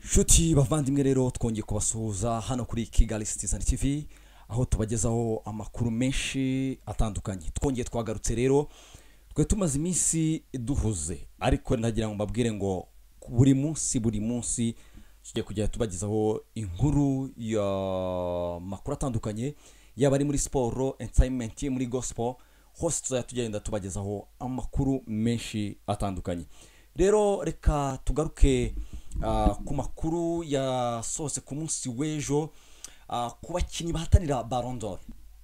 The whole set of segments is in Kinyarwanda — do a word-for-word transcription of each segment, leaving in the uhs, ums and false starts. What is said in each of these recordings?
Shuti bavandimwe rero twongeye kubasuhuza hano kuri Kigali Citizen T V aho tubagezaho amakuru menshi atandukanye. Twongeye twagarutse rero twe tumaze iminsi duhuze, ariko ndagira ngo mbabwire ngo buri munsi buri munsi tugiye kujya tubagezaho inkuru ya makuru atandukanye, yaba ari muri sport, entertainment, muri gospel, hose tuzajya tugenda tubagezaho amakuru menshi atandukanye. Rero reka tugaruke Uh, ku makuru ya sose ku munsi w'ejo, uh, ku bakinnyi bahatanira Ballon d'Or.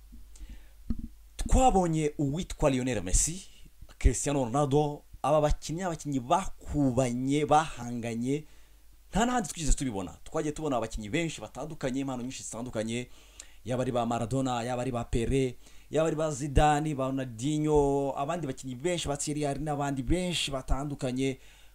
Twabonye uwitwa Lionel Messi, Cristiano Ronaldo, aba bakinnyi abakinnyi bakubanye bahanganye nta nahandi twigize tubibona. Twagiye tubona abakinnyi benshi batandukanye, impano nyinshi zitandukanye, yaba ari ba Maradona, yaba ari ba Pele, yaba ari ba Zidane, ba Ronaldinho, abandi bakinnyi benshi ba Thierry Henry n'abandi benshi batandukanye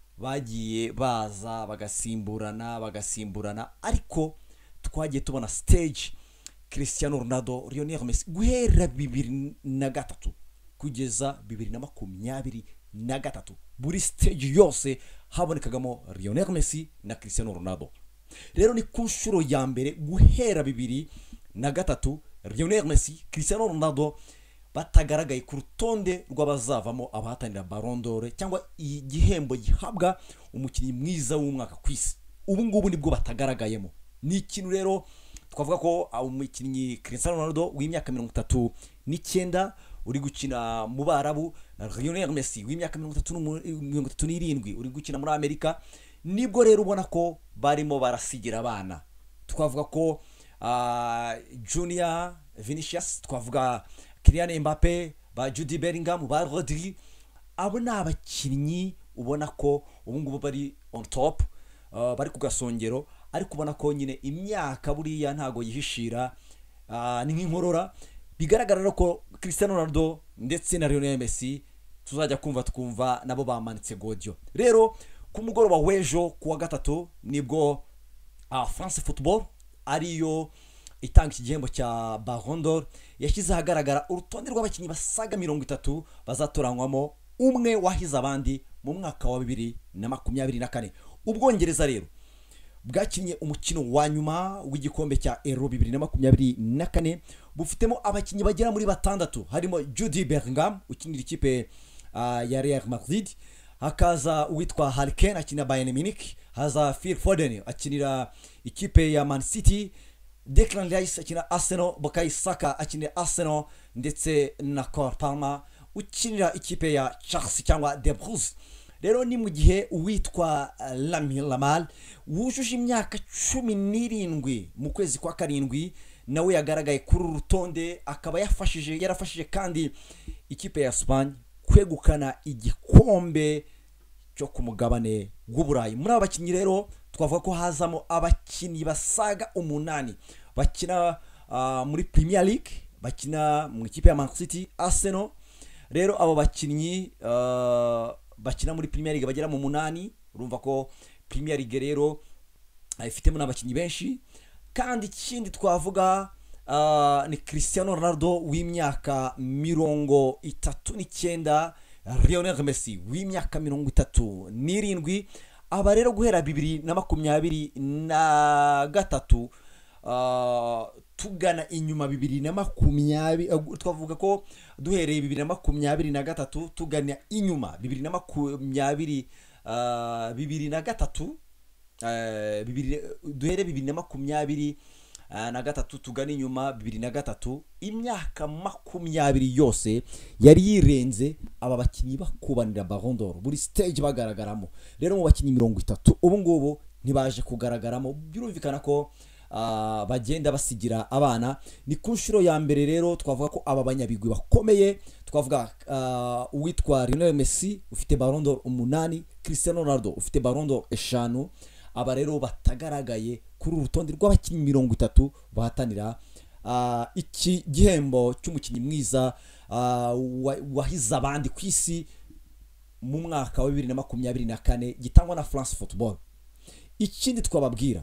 bagiye baza bagasimburana bagasimburana ariko twagiye tubona stage Cristiano Ronaldo, Lionel Messi guhera bibiri na gatatu kugeza bibiri na makumyabiri na gatatu, buri stage yose habonekagamo Lionel Messi na Cristiano Ronaldo. Rero ni ku nshuro ya mbere guhera bibiri na gatatu Lionel Messi, Cristiano Ronaldo batagaragaye ku rutonde rw'abazavamo abahatanira Ballon d'Or cyangwa igihembo gihabwa umukinnyi mwiza w'umwaka kwisi. Ubu ngubu nibwo batagaragayemo. Ni ikintu rero twavuga ko umukinnyi Cristiano Ronaldo w'imyaka mirongo itatu n'icyenda uri gukina mu Barabu, na Lionel Messi w'imyaka mirongo itatu n'irindwi uri gukina muri Amerika, nibwo rero ubona ko barimo barasigira abana. Twavuga ko uh, Junior Vinicius, twavuga Cristiano Mbappe, ba Jude Bellingham, ba Rodri, abo ni abakinnyi ubona ko ubu ngubu bari on top, uh, bari ku gasongero, ariko ubona ko nyine imyaka buriya ntago yihishira, uh, ni nk'inkorora. Bigaragara ko Cristiano Ronaldo ndetse na Lionel Messi tuzajya kumva twumva nabo bamanitse godio. Rero ku mugoroba w'ejo kuwa gatatu nibwo uh, France Football ariyo itanga igihembo cya Ballon d'Or yashyize ahagaragara urutonde rw'abakinnyi basaga mirongo itatu bazatoranywamo umwe wahize abandi mu mwaka wa bibiri na makumyabiri na kane. Ubwongereza rero bwakinnye umukino wa nyuma w'igikombe cya Euro bibiri na makumyabiri na kane, bufitemo abakinnyi bagera muri batandatu, harimo Jude Bellingham ukinira ikipe uh, ya Real Madrid, hakaza uwitwa Harry Kane akinira Bayern Munich, haza Phil Foden akinira ikipe ya Man City, Declan Rice akinira Arsenal, Bukayo Saka akinira Arsenal, ndetse na Cole Palmer ukinira ikipe ya Chelsea cyangwa De Bruyne. Rero ni mu gihe uwitwa Lamine Yamal wujuje imyaka cumi n'irindwi mu kwezi kwa karindwi nawe yagaragaye kuri rutonde, akaba yafashije yarafashije kandi ikipe ya Spain kwegukana igikombe cyo ku mugabane w'Uburayi. Muri abakinnyi rero twavuga ko hazamo abakinnyi basaga umunani bakina uh, muri Premier League, bakina mu ikipe ya Man City, Arsenal. Rero abo bakinnyi uh, bakina muri Premier League bagera mu munani. Urumva ko Premier League rero ifitemo n'abakinnyi benshi. Kandi ikindi twavuga uh, ni Cristiano Ronaldo w'imyaka mirongo itatu n'icyenda, Lionel Messi w'imyaka mirongo itatu n'irindwi. Aba rero guhera bibiri na makumyabiri na gatatu uh, tugana inyuma bibiri na makumyabiri, uh, twavuga ko duhereye bibiri na makumyabiri na gatatu tugana inyuma bibiri na makumyabiri uh, bibiri na gatatu uh, bibiri duhere bibiri na makumyabiri Uh, na gatatu tugana inyuma bibiri na gatatu, imyaka makumyabiri yose yari yirenze aba bakinnyi bakubanira Ballon d'Or buri stage bagaragaramo. Rero mu bakinnyi mirongo itatu ubu ngubu ntibaje kugaragaramo, byumvikana ko uh, bagenda basigira abana. Ni ku nshuro ya mbere rero twavuga ko aba banyabigwi bakomeye, twavuga uh, uwitwa Lionel Messi ufite Ballon d'Or umunani, Cristiano Ronaldo ufite Ballon d'Or eshanu, aba rero batagaragaye kuri urutonde rw'abakinnyi mirongo itatu bahatanira uh, iki gihembo cy'umukinnyi mwiza uh, wahize abandi ku isi mu mwaka wa bibiri na makumyabiri na kane gitangwa na France Football. Ikindi twababwira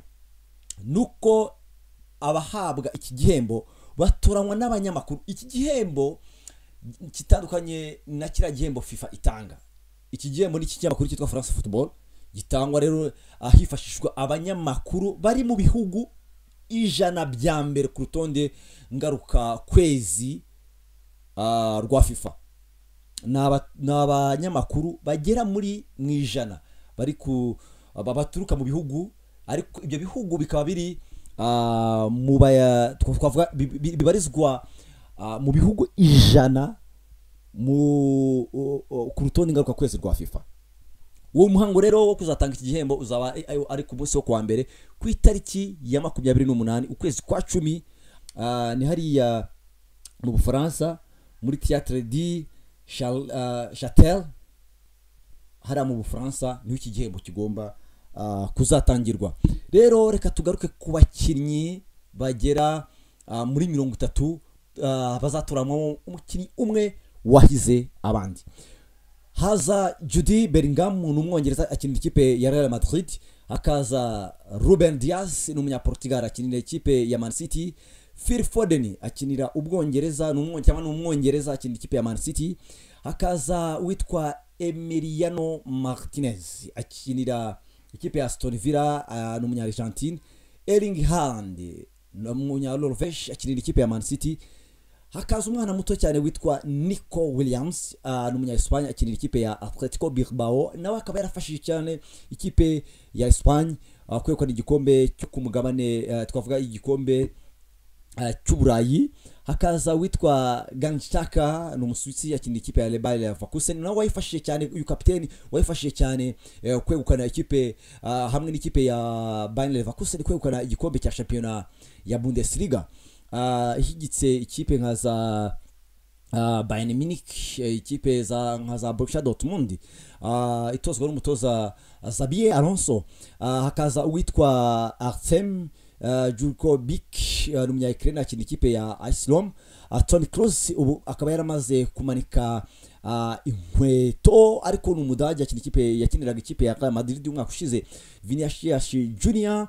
nuko abahabwa iki gihembo batoranywa n'abanyamakuru. Iki gihembo kitandukanye na kira gihembo FIFA itanga. Iki gihembo ni ikinyamakuru cyitwa France Football gitangwa rero hifashishwa abanyamakuru bari mu bihugu ijana bya mbere ku rutonde ngaruka kwezi uh, rwa FIFA. Ni abanyamakuru bagera muri mu ijana bari ku baturuka mu bihugu, ariko ibyo bihugu bikaba biri uh, mu baya twavuga bibarizwa uh, mu bihugu ijana mu uh, uh, ku rutonde ngaruka kwezi rwa FIFA. Uwo muhango rero wo kuzatanga iki gihembo uzaba ari ku munsi wo kwa mbere ku itariki ya makumyabiri n'umunani ukwezi kwa cumi, uh, ni hariya mu Bufaransa muri Théâtre du Châtel hariya mu Bufaransa, niho iki gihembo kigomba uh, kuzatangirwa. Rero reka tugaruke ku bakinnyi bagera uh, muri mirongo itatu uh, bazatoramo umukinnyi umwe wahize abandi. Haza Jude Bellingham ni umwongereza akinira ikipe ya Real Madrid, hakaza Ruben Dias ni umunyaportugal akinira ikipe ya Man City, Phil Foden akinira ubwongereza ni umwongereza akinira ikipe ya Man City, hakaza witwa Emiliano Martinez akinira ikipe ya Aston Villa uh, ni umunya-Argentine, Erling Haaland ni umunya-Norvège akinira ikipe ya Man City, hakaza umwana muto cyane witwa Nico Williams uh, ni umunya-Espagne akinira ikipe ya Atletico Bilbao, nawe akaba yarafashije cyane ikipe ya Espagne uh, kwegukana igikombe cyo ku mugabane uh, twavuga igikombe uh, cy'Uburayi. Hakaza witwa Ganchaka ni umusuwisi akinira ikipe ya Ballon Leverkusen, nawe wayifashije cyane, uyu kapiteni wayifashije cyane uh, kwegukana ikipe uh, hamwe n'ikipe ya Ballon Leverkusen kwegukana igikombe cya championnat ya Bundesliga. Uh, higitse ikipe nka za uh, Bayern Munich, ikipe za nka za Borussia Dortmund uh, itozwa n'umutoza uh, Xabi Alonso. Uh, hakaza uwitwa Artem uh, Jurkovic uh, n'umunya-Ukraine akinira ikipe ya Iceland. uh, Toni Kroos ubu akaba yaramaze kumanika uh, inkweto, ariko n'umudage akinira ikipe yakiniraga ikipe ya Real Madrid umwaka ushize. Vinicius Junior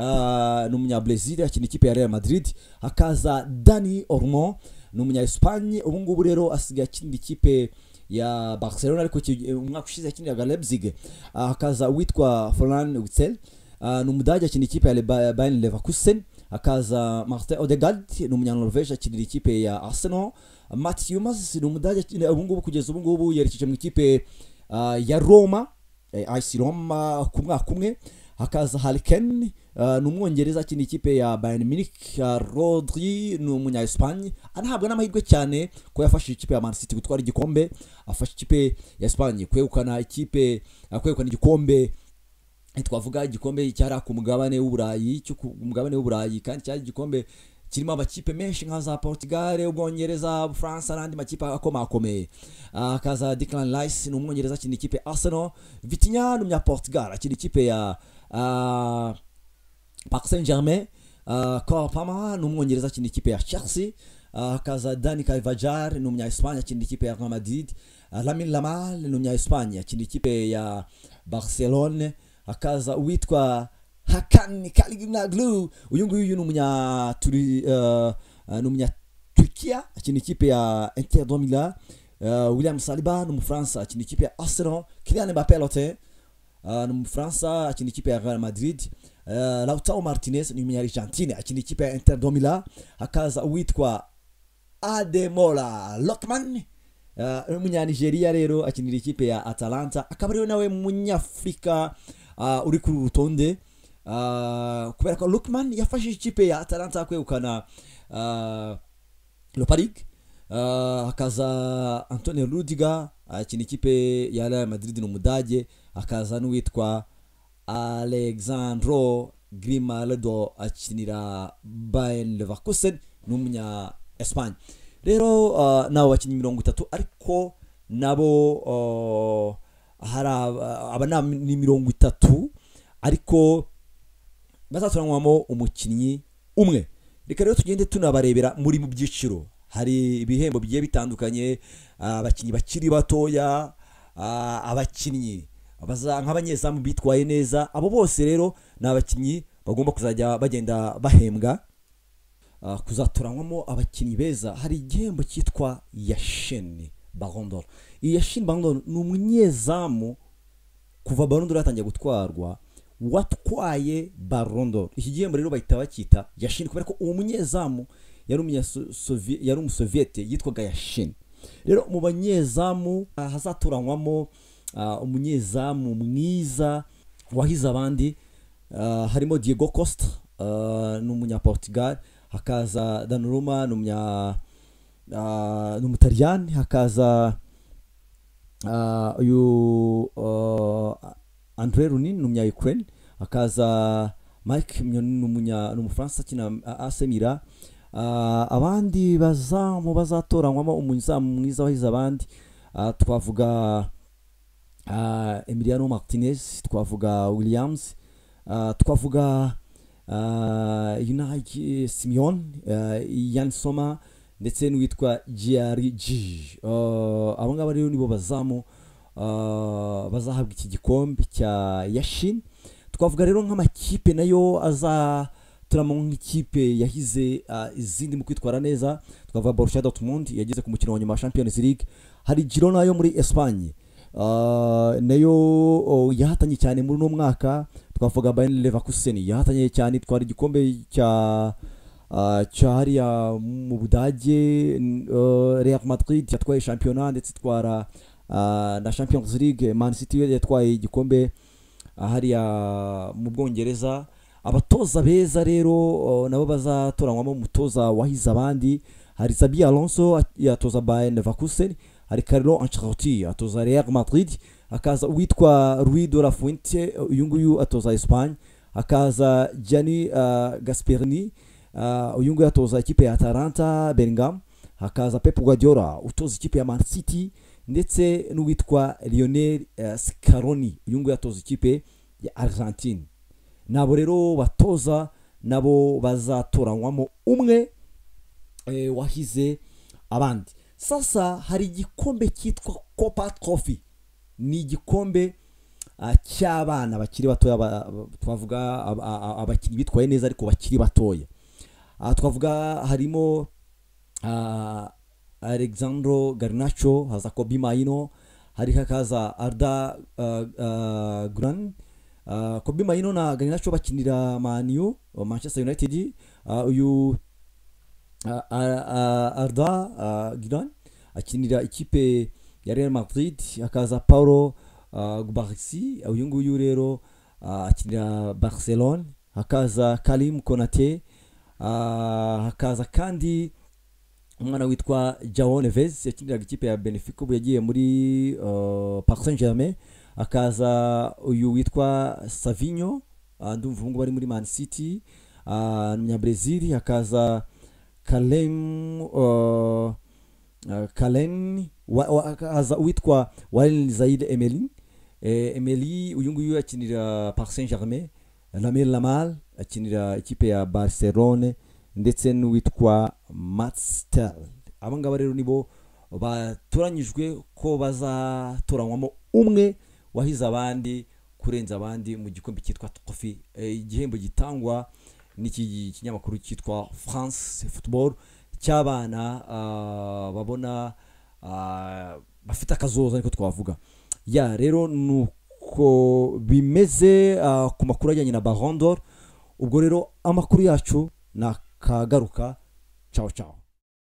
Uh, ni umunya-Brazil akina ikipe ya Real Madrid. Hakaza Dani Olmo ni umunya-Espagne, ubu ngubu rero asigaye akinira ikipe ya Barcelona, ariko umwaka ushize yakiniraga Leipzig. Uh, hakaza witwa Florian Wirtz uh, ni umudage akina ikipe ya Bayern Leverkusen. Hakaza Martin Odegaard ni umunya-Norvège akinira ikipe ya Arsenal. Mats Hummels ni umudage akina ubu ngubu kugeza ubu ngubu yerekeje mu ikipe uh, ya Roma eh, A S Roma ku mwaka umwe. Hakaza Harry Kane uh, ni umwongereza akinira ikipe ya Bayern Munich. uh, Rodri ni umunya-Espagne, anahabwa n'amahirwe cyane ko yafashije ikipe ya Man City gutwara igikombe, afasha ikipe ya Espagne kwegukana ikipe uh, kwegukana igikombe twavuga igikombe cyari ku mugabane w'Uburayi cyo ku mugabane w'Uburayi, kandi cyari igikombe kirimo amakipe menshi nka za Portugal, Ubwongereza, Bufaransa n'andi makipe akomakomeye. Hakaza uh, Declan Rice ni umwongereza akinira ikipe ya Arsenal. Vitinha ni umunya-Portugal akinira ikipe ya uh, Paris Saint-Germain. uh, Cole Palmer ni umwongereza akinira ikipe ya Chelsea. Hakaza uh, Dani Carvajal ni umunya-Espagne akinira ikipe ya Real Madrid. uh, Lamine Yamal ni umunya-Espagne akinira ikipe ya Barcelona. Hakaza uwitwa Hakan Çalhanoğlu, uyu nguyu ni umunya turi uh, ni umunya Turkiya akinira ikipe ya Inter de Milan. uh, William Saliba ni umufaransa akinira ikipe ya Arsenal. Kylian Mbappé uh, ni umufaransa akinira ikipe ya Real Madrid. uh, Lautaro Martinez ni umunya-Argentine akinira ikipe ya Inter de Milan. Hakaza uwitwa Ademola Lookman uh, umunya-Nigeria rero akinira ikipe ya Atalanta, akaba rero nawe munyafrika uh, uri kuri rutonde. Uh, kubera ko Lookman yafashije ikipe ya Atalanta kwegukana uh, Europa League. uh, hakaza Antonio Rudiger akinira ikipe ya Real Madrid ni umudage. Hakaza n'uwitwa Alexandro Grimaldo akinira Bayern Leverkusen ni umunya Espagne. Rero uh, nabo bakinnyi mirongo itatu, ariko nabo uh, hari uh, aba ni mirongo itatu ariko bazaturanwamo umukinnyi umwe. Reka rero tugende tunabarebera muri mu byiciro. Hari ibihembo bigiye bitandukanye, abakinnyi bakiri batoya, abakinnyi nk'abanyezamu bitwaye neza. Abo bose rero ni abakinnyi bagomba kuzajya bagenda bahembwa. Kuzaturanwamo abakinnyi beza, hari igihembo cyitwa Yashin Ballon d'Or. Iyi Yashin Ballon d'Or ni umunyezamu kuva Ballon d'Or yatangiye gutwarwa watwaye Ballon d'Or. Iki gihembo rero bahita bakita Yashin kubera ko uwo munyezamu yari umunya yari umusoviete yitwaga Yashin. Rero mu banyezamu hazatoranywamo umunyezamu mwiza wahize abandi harimo Diego Costa n'umunya Portugal, hakaza Donnarumma n'umunya n'umutaliyani, hakaza uyu Andre Lunin n'umunya Ukraine, hakaza Mike n'umunya n'umufaransa kina A C Milan. Abandi bazamu bazatoranywamo umunyezamu mwiza wahize abandi twavuga Emiliano Martinez, twavuga Williams, twavuga Unai Simon, Yann Soma ndetse n'uwitwa Giari G. Abo ngabo rero nibo bazamu bazahabwa iki gikombe cya Yashin. Twavuga rero nk'amakipe nayo azaturamo nk'ikipe yahize izindi mu kwitwara neza, twavuga Borussia Dortmund yageze ku mukino wa nyuma wa Champions League. Hari Girona yo muri Espagne nayo yahatanye cyane muri uno mwaka. Twavuga Bayern Leverkusen yahatanye cyane, twari igikombe cya cyariya mu Budage. Real Madrid yatwaye championnat ndetse twara na Champions League. Man City yatwaye igikombe hariya mu Bwongereza. Abatoza beza rero nabo bazatoranywamo umutoza wahize abandi. Hari Xabi Alonso yatoza Bayern Leverkusen, hari Carlo Ancelotti atoza Real Madrid, hakaza uwitwa Rui de la Fuente uyu nguyu atoza Espagne, hakaza Gianni uh, Gasperini uh, uyu nguyu atoza ikipe ya Atalanta Birmingham, hakaza Pep Guardiola utoza ikipe ya Man City, ndetse n'uwitwa Lionel uh, Scaloni uyu nguyu atoza ikipe ya Argentine. Nabo rero batoza nabo bazatoranywamo umwe e, wahize abandi. Sasa hari igikombe cyitwa Copa Trophy, ni igikombe uh, cy'abana bakiri batoya, twavuga abakinnyi bitwaye neza ariko bakiri batoya. Uh, twavuga harimo uh, Alexandro Garnacho, haza Kobe Maino, hari hakaza Arda uh, uh, Guran. Uh, Kobe Maino na Garnacho bakinira Man U, Manchester United. uh, uyu uh, uh, Arda uh, Guran akinira ikipe ya Real Madrid. Hakaza Paulo uh, Gubarsi uyu nguyu rero uh, akinira Barcelona. Hakaza Karim Konate, uh, hakaza kandi umwana witwa João Neves yakinira ikipe ya Benfica ubu yagiye muri uh, Paris Saint-Germain. Hakaza uyu witwa Savinho, uh, ndumva ngo bari muri Man City, uh, nya Brazil. Hakaza Kalem uh, Uh, Kalen hakaza uwitwa Walid Zaid Emery eh, Emery uyu nguyu akinira Paris Saint-Germain. Lamine Yamal akinira ikipe ya Barcelona, ndetse n'uwitwa Matstel. Aba ngaba rero nibo batoranyijwe ko bazatoranywamo umwe wahize abandi kurenza abandi mu gikombe cyitwa Trophy. Eh, igihembo gitangwa n'iki kinyamakuru cyitwa France Football cy'abana uh, babona uh, bafite akazoza niko twavuga. Ya rero nuko bimeze uh, ku makuru ajyanye na Ballon d'Or. Ubwo rero amakuru yacu nakagaruka. Ciao ciao.